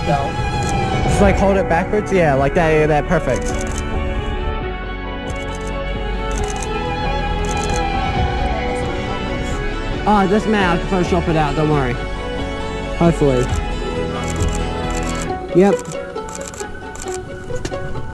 Just like hold it backwards, yeah, like that, yeah, that, perfect. Oh, it doesn't matter, I can Photoshop it out, don't worry. Hopefully. Yep.